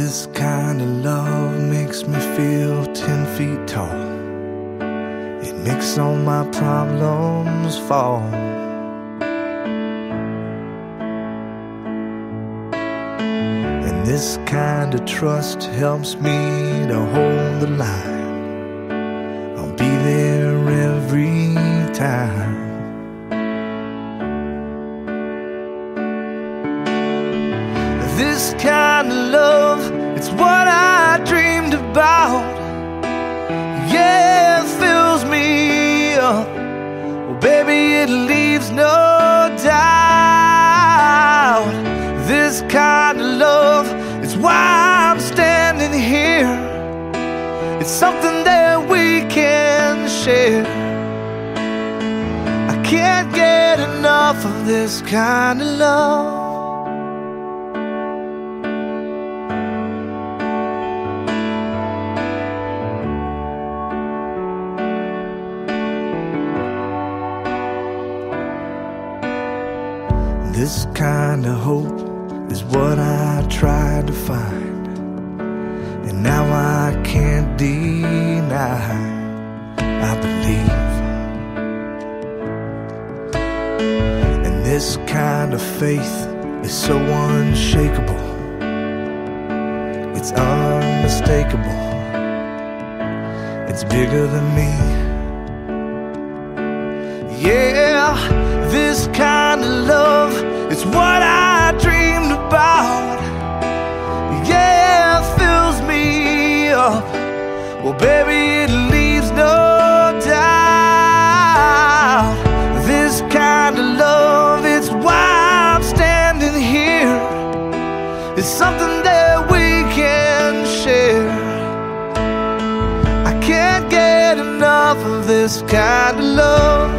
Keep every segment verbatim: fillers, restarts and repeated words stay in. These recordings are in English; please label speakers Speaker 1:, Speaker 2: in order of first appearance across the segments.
Speaker 1: This kind of love makes me feel ten feet tall. It makes all my problems fall. And this kind of trust helps me to hold the line. I'll be there every time. This kind of love, it's what I dreamed about. Yeah, it fills me up. Well, baby, it leaves no doubt. This kind of love, it's why I'm standing here. It's something that we can share. I can't get enough of this kind of love. This kind of hope is what I tried to find, and now I can't deny I believe. And this kind of faith is so unshakable, it's unmistakable, it's bigger than me. Yeah, this kind of love, it's what I dreamed about. Yeah, it fills me up. Well, baby, it leaves no doubt. This kind of love, it's why I'm standing here. It's something that we can share. I can't get enough of this kind of love.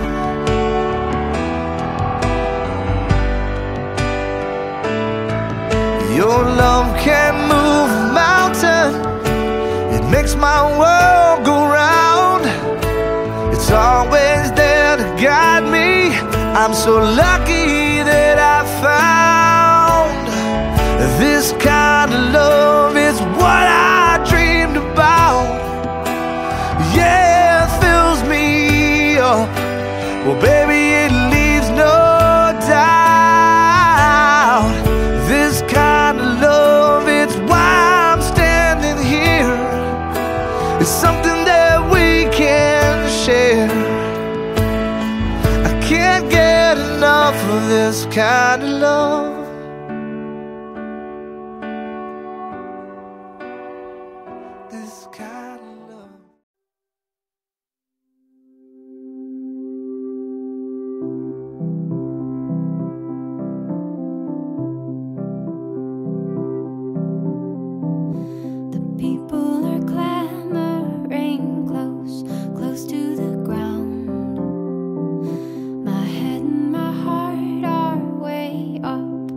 Speaker 1: Your love can move a mountain. It makes my world go round. It's always there to guide me. I'm so lucky that I found this kind of love. It's what I dreamed about. Yeah, it fills me up. Well, baby, it leaves no doubt. This kind of love, it's why I'm standing here. It's something that we can share. I can't get enough of this kind of love. This kind of love.
Speaker 2: People are clamoring close, close to the ground. My head and my heart are way up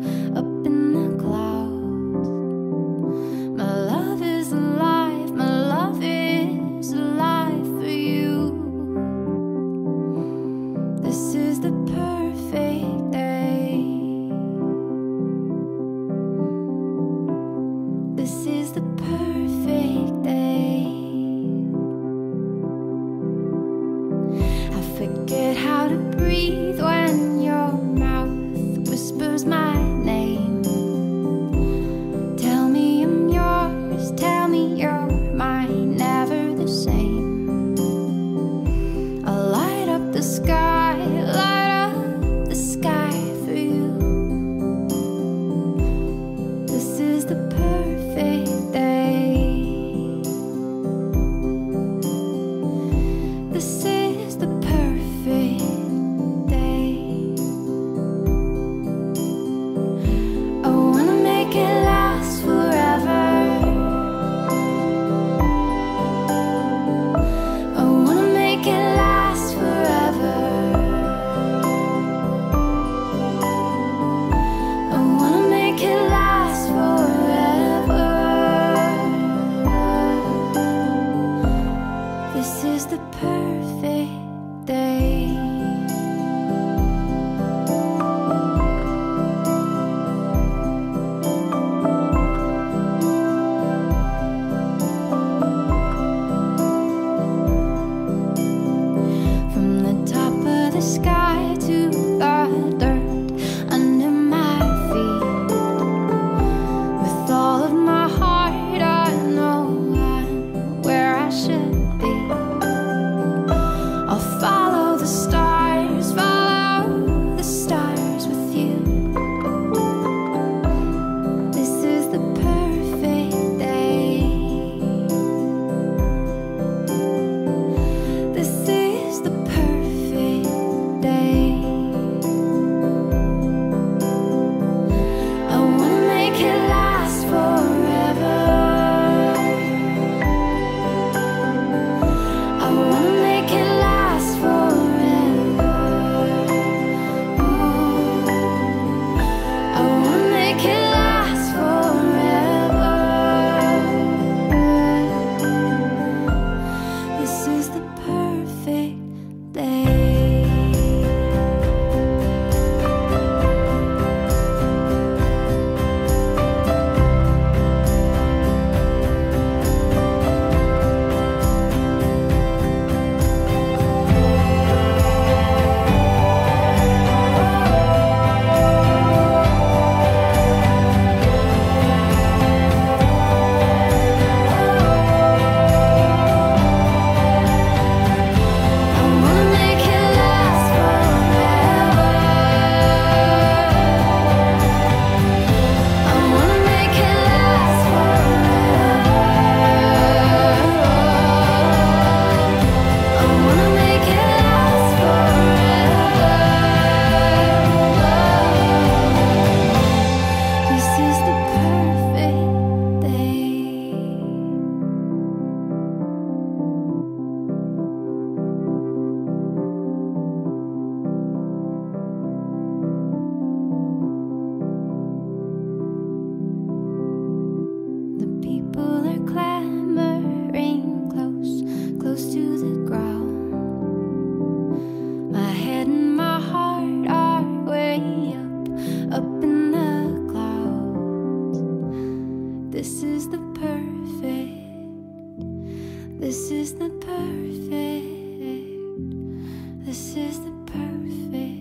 Speaker 2: perfect. This is the perfect. This is the perfect.